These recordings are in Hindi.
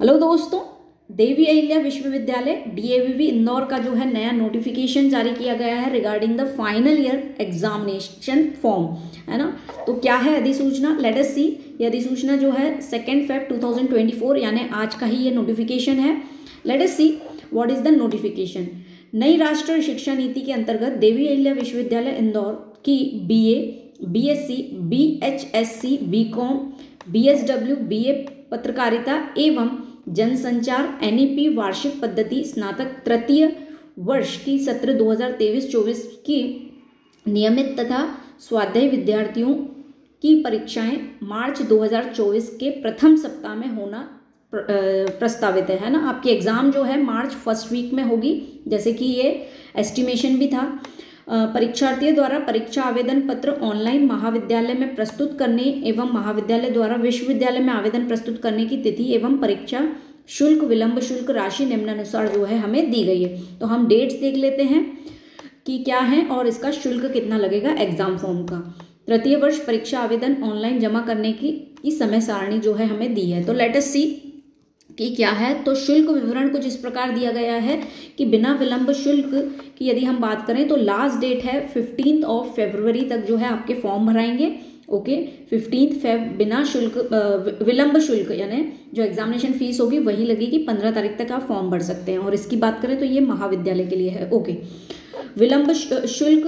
हेलो दोस्तों, देवी अहिल्या विश्वविद्यालय डीएवीवी इंदौर का जो है नया नोटिफिकेशन जारी किया गया है regarding the final year examination form, है ना। तो क्या है अधिसूचना, लेट अस सी। ये अधिसूचना जो है 2 Feb 2024 यानी आज का ही ये नोटिफिकेशन है। Let us see what is the notification. नई राष्ट्रीय शिक्षा नीति के अंतर्गत देवी अहिल्या विश्वविद्यालय इंदौर की बीए, बीएससी, बीएचएससी, बीकॉम, बीएसडब्ल्यू, बीए पत्रकारिता एवं जनसंचार एनईपी वार्षिक पद्धति स्नातक तृतीय वर्ष की सत्र 2023-24 की नियमित तथा स्वाध्यायी विद्यार्थियों की परीक्षाएं मार्च 2024 के प्रथम सप्ताह में होना प्रस्तावित है ना। आपकी एग्जाम जो है मार्च फर्स्ट वीक में होगी, जैसे कि ये एस्टिमेशन भी था। परीक्षार्थियों द्वारा परीक्षा आवेदन पत्र ऑनलाइन महाविद्यालय में प्रस्तुत करने एवं महाविद्यालय द्वारा विश्वविद्यालय में आवेदन प्रस्तुत करने की तिथि एवं परीक्षा शुल्क, विलंब शुल्क राशि निम्नानुसार जो है हमें दी गई है। तो हम डेट्स देख लेते हैं कि क्या है और इसका शुल्क कितना लगेगा एग्जाम फॉर्म का। तृतीय वर्ष परीक्षा आवेदन ऑनलाइन जमा करने की समय सारणी जो है हमें दी है। तो लेट अस सी कि क्या है। तो शुल्क विवरण कुछ इस प्रकार दिया गया है कि बिना विलंब शुल्क की यदि हम बात करें तो लास्ट डेट है 15 फरवरी तक जो है आपके फॉर्म भराएंगे। ओके, 15 फेब बिना शुल्क, विलंब शुल्क यानी जो एग्जामिनेशन फीस होगी वही लगेगी। 15 तारीख तक आप फॉर्म भर सकते हैं। और इसकी बात करें तो ये महाविद्यालय के लिए है। ओके, विलंब शुल्क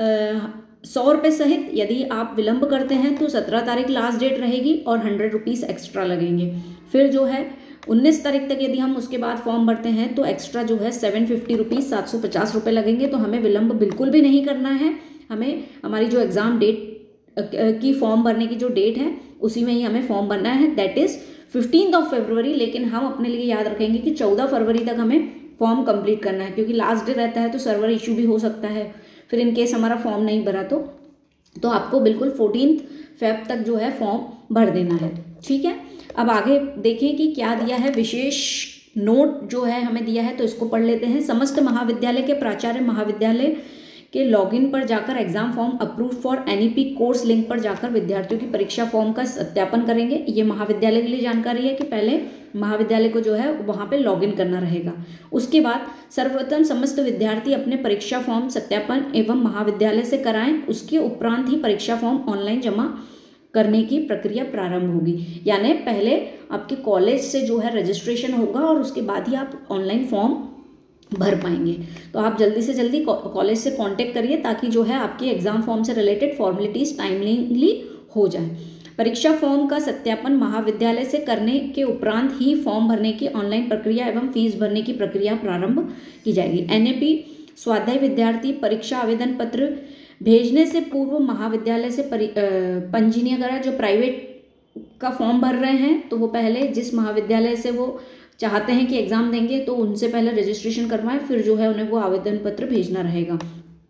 100 रुपये सहित यदि आप विलंब करते हैं तो 17 तारीख लास्ट डेट रहेगी और 100 रुपीज़ एक्स्ट्रा लगेंगे। फिर जो है 19 तारीख तक यदि हम उसके बाद फॉर्म भरते हैं तो एक्स्ट्रा जो है 750 रुपीज़, 750 रुपये लगेंगे। तो हमें विलंब बिल्कुल भी नहीं करना है। हमें हमारी जो एग्ज़ाम डेट की फॉर्म भरने की जो डेट है उसी में ही हमें फॉर्म भरना है, दैट इज़ 15 फरवरी। लेकिन हम अपने लिए याद रखेंगे कि 14 फरवरी तक हमें फॉर्म कंप्लीट करना है, क्योंकि लास्ट डे रहता है तो सर्वर इशू भी हो सकता है। फिर इन केस हमारा फॉर्म नहीं भरा तो आपको बिल्कुल 14 फेब तक जो है फॉर्म भर देना है। ठीक है, अब आगे देखें कि क्या दिया है। विशेष नोट जो है हमें दिया है तो इसको पढ़ लेते हैं। समस्त महाविद्यालय के प्राचार्य महाविद्यालय के लॉगिन पर जाकर exam form approve for NEP course link पर जाकर विद्यार्थियों की परीक्षा फॉर्म का सत्यापन करेंगे। ये महाविद्यालय के लिए जानकारी है कि पहले महाविद्यालय को जो है वहाँ पे लॉगिन करना रहेगा। उसके बाद सर्वप्रथम समस्त विद्यार्थी अपने परीक्षा फॉर्म सत्यापन एवं महाविद्यालय से कराएं। उसके उपरांत ही परीक्षा फॉर्म ऑनलाइन जमा करने की प्रक्रिया प्रारंभ होगी। यानी पहले आपके कॉलेज से जो है रजिस्ट्रेशन होगा और उसके बाद ही आप ऑनलाइन फॉर्म भर पाएंगे। तो आप जल्दी से जल्दी कॉलेज से कांटेक्ट करिए ताकि जो है आपके एग्जाम फॉर्म से रिलेटेड फॉर्मेलिटीज टाइमली हो जाए। परीक्षा फॉर्म का सत्यापन महाविद्यालय से करने के उपरांत ही फॉर्म भरने की ऑनलाइन प्रक्रिया एवं फीस भरने की प्रक्रिया प्रारंभ की जाएगी। एनईपी स्वाध्यायी विद्यार्थी परीक्षा आवेदन पत्र भेजने से पूर्व महाविद्यालय से पंजीयन करा। जो प्राइवेट का फॉर्म भर रहे हैं तो वो पहले जिस महाविद्यालय से वो चाहते हैं कि एग्ज़ाम देंगे तो उनसे पहले रजिस्ट्रेशन करवाएं, फिर जो है उन्हें वो आवेदन पत्र भेजना रहेगा।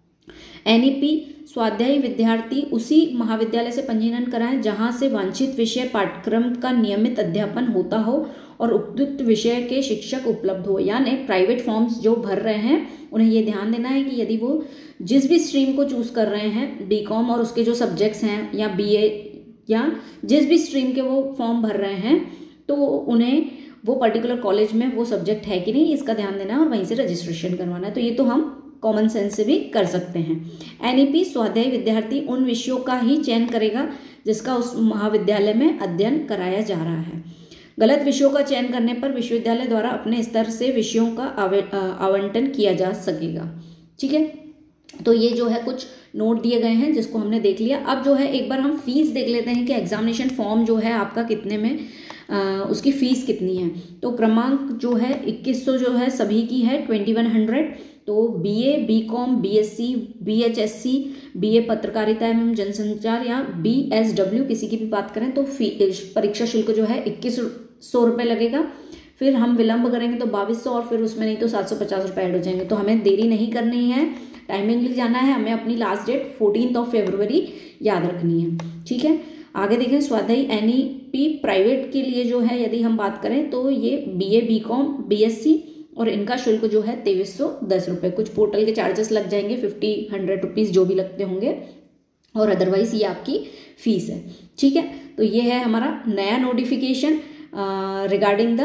एनईपी स्वाध्यायी विद्यार्थी उसी महाविद्यालय से पंजीयन कराएं जहां से वांछित विषय पाठ्यक्रम का नियमित अध्यापन होता हो और उपयुक्त विषय के शिक्षक उपलब्ध हो। यानी प्राइवेट फॉर्म्स जो भर रहे हैं उन्हें ये ध्यान देना है कि यदि वो जिस भी स्ट्रीम को चूज़ कर रहे हैं, बीकॉम और उसके जो सब्जेक्ट्स हैं या बीए या जिस भी स्ट्रीम के वो फॉर्म भर रहे हैं, तो उन्हें वो पर्टिकुलर कॉलेज में वो सब्जेक्ट है कि नहीं इसका ध्यान देना है और वहीं से रजिस्ट्रेशन करवाना है। तो ये तो हम कॉमन सेंस से भी कर सकते हैं। एनईपी स्वाध्यायी विद्यार्थी उन विषयों का ही चयन करेगा जिसका उस महाविद्यालय में अध्ययन कराया जा रहा है। गलत विषयों का चयन करने पर विश्वविद्यालय द्वारा अपने स्तर से विषयों का आवंटन किया जा सकेगा। ठीक है, तो ये जो है कुछ नोट दिए गए हैं जिसको हमने देख लिया। अब जो है एक बार हम फीस देख लेते हैं कि एग्जामिनेशन फॉर्म जो है आपका कितने में उसकी फ़ीस कितनी है। तो क्रमांक जो है 2100 जो है सभी की है 2100। तो बीए, बीकॉम, बीएससी, बीएचएससी, बीए पत्रकारिता एवं जनसंचार या बीएसडब्ल्यू किसी की भी बात करें तो परीक्षा शुल्क जो है 2100 रुपये लगेगा। फिर हम विलंब करेंगे तो 2200 और फिर उसमें नहीं तो 750 रुपये ऐड हो जाएंगे। तो हमें देरी नहीं करनी है, टाइमिंगली जाना है। हमें अपनी लास्ट डेट 14 फरवरी याद रखनी है। ठीक है, आगे देखें। स्वाध्यायी एनईपी प्राइवेट के लिए जो है यदि हम बात करें तो ये बीए, बीकॉम, बीएससी और इनका शुल्क जो है 2310 रुपये। कुछ पोर्टल के चार्जेस लग जाएंगे 50-100 रुपीज़ जो भी लगते होंगे, और अदरवाइज ये आपकी फ़ीस है। ठीक है, तो ये है हमारा नया notification regarding the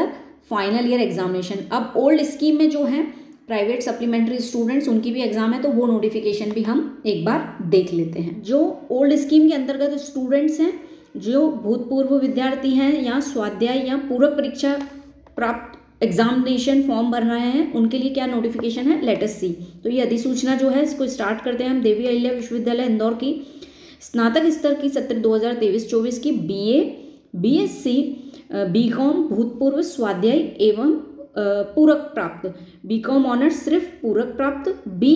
final year examination. अब ओल्ड स्कीम में जो है प्राइवेट सप्लीमेंट्री स्टूडेंट्स, उनकी भी एग्जाम है, तो वो नोटिफिकेशन भी हम एक बार देख लेते हैं। जो ओल्ड स्कीम के अंतर्गत स्टूडेंट्स हैं, जो भूतपूर्व विद्यार्थी हैं या स्वाध्याय या पूरक परीक्षा प्राप्त एग्जामिनेशन फॉर्म भर रहे हैं, उनके लिए क्या नोटिफिकेशन है, लेट अस सी। तो ये अधिसूचना जो है, इसको स्टार्ट करते हैं हम। देवी अहिल्या विश्वविद्यालय इंदौर की स्नातक स्तर की सत्र 2023-24 की BA, BSc, BCom भूतपूर्व स्वाध्याय एवं पूरक प्राप्त, BCom ऑनर्स सिर्फ पूरक प्राप्त,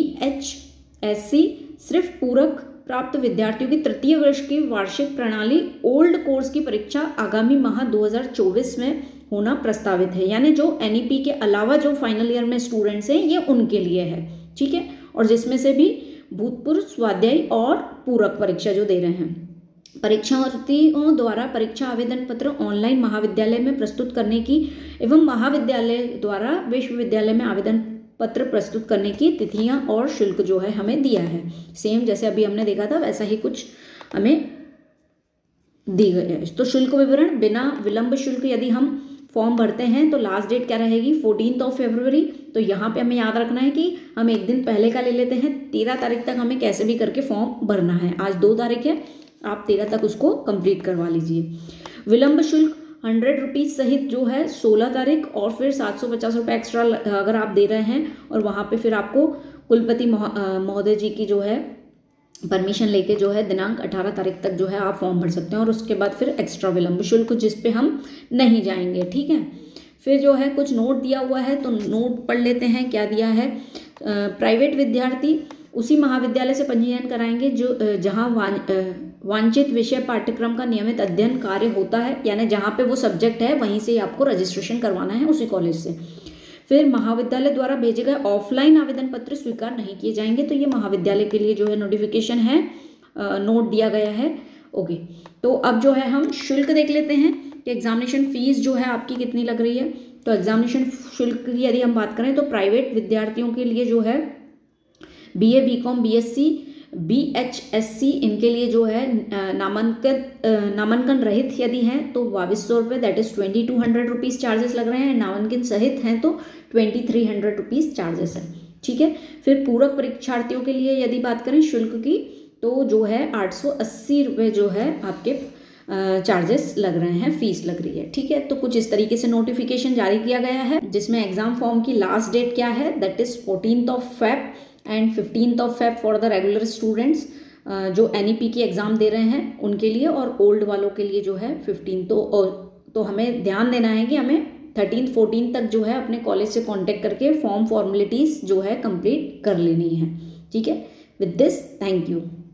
BHSC सिर्फ पूरक प्राप्त विद्यार्थियों की तृतीय वर्ष की वार्षिक प्रणाली ओल्ड कोर्स की परीक्षा आगामी माह 2024 में होना प्रस्तावित है। यानी जो NEP के अलावा जो फाइनल ईयर में स्टूडेंट्स हैं, ये उनके लिए है, ठीक है। और जिसमें से भी भूतपूर्व स्वाध्याय और पूरक परीक्षा जो दे रहे हैं। परीक्षार्थियों द्वारा परीक्षा आवेदन पत्र ऑनलाइन महाविद्यालय में प्रस्तुत करने की एवं महाविद्यालय द्वारा विश्वविद्यालय में आवेदन पत्र प्रस्तुत करने की तिथियां और शुल्क जो है हमें दिया है। सेम जैसे अभी हमने देखा था वैसा ही कुछ हमें दी गई है। तो शुल्क विवरण, बिना विलंब शुल्क यदि हम फॉर्म भरते हैं तो लास्ट डेट क्या रहेगी, 14 फरवरी। तो यहाँ पे हमें याद रखना है कि हम एक दिन पहले का ले लेते हैं, 13 तारीख तक हमें कैसे भी करके फॉर्म भरना है। आज 2 तारीख है, आप 13 तक उसको कंप्लीट करवा लीजिए। विलंब शुल्क 100 रुपीज़ सहित जो है 16 तारीख, और फिर 750 रुपये एक्स्ट्रा अगर आप दे रहे हैं, और वहाँ पे फिर आपको कुलपति महोदय जी की जो है परमिशन लेके जो है दिनांक 18 तारीख तक जो है आप फॉर्म भर सकते हैं। और उसके बाद फिर एक्स्ट्रा विलंब शुल्क जिस पे हम नहीं जाएंगे, ठीक है। फिर जो है कुछ नोट दिया हुआ है, तो नोट पढ़ लेते हैं क्या दिया है। प्राइवेट विद्यार्थी उसी महाविद्यालय से पंजीयन कराएंगे जो जहाँ वांछित विषय पाठ्यक्रम का नियमित अध्ययन कार्य होता है, यानी जहाँ पे वो सब्जेक्ट है वहीं से आपको रजिस्ट्रेशन करवाना है उसी कॉलेज से। फिर महाविद्यालय द्वारा भेजे गए ऑफलाइन आवेदन पत्र स्वीकार नहीं किए जाएंगे। तो ये महाविद्यालय के लिए जो है नोटिफिकेशन है, नोट दिया गया है। ओके, तो अब जो है हम शुल्क देख लेते हैं कि एग्जामिनेशन फीस जो है आपकी कितनी लग रही है। तो एग्जामिनेशन शुल्क की यदि हम बात करें तो प्राइवेट विद्यार्थियों के लिए जो है BA, BCom, BSc, BHSC इनके लिए जो है नामांकन रहित यदि हैं तो 2200 रुपये, दैट इज 2200 रुपीज़ चार्जेस लग रहे हैं। नामांकन सहित हैं तो 2300 रुपीज़ चार्जेस है, ठीक है। फिर पूरक परीक्षार्थियों के लिए यदि बात करें शुल्क की, तो जो है 880 रुपये जो है आपके चार्जेस लग रहे हैं, फीस लग रही है, ठीक है। तो कुछ इस तरीके से नोटिफिकेशन जारी किया गया है, जिसमें एग्जाम फॉर्म की लास्ट डेट क्या है, that is 14 Feb and 15 Feb for the regular students जो NEP की एग्ज़ाम दे रहे हैं उनके लिए, और ओल्ड वालों के लिए जो है 15। तो हमें ध्यान देना है कि हमें 13-14 तक जो है अपने कॉलेज से कांटेक्ट करके फॉर्म फॉर्मेलिटीज़ जो है कंप्लीट कर लेनी है, ठीक है। With this, thank you.